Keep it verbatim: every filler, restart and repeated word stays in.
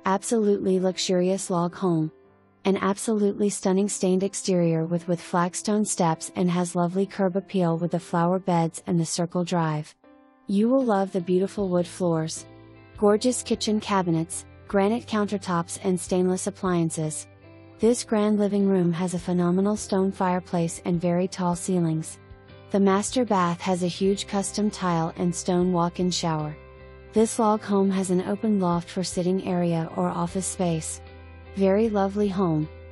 Absolutely luxurious log home. An absolutely stunning stained exterior with with flagstone steps, and has lovely curb appeal with the flower beds and the circle drive. You will love the beautiful wood floors. Gorgeous kitchen cabinets, granite countertops and stainless appliances. This grand living room has a phenomenal stone fireplace and very tall ceilings. The master bath has a huge custom tile and stone walk-in shower. This log home has an open loft for sitting area or office space. Very lovely home.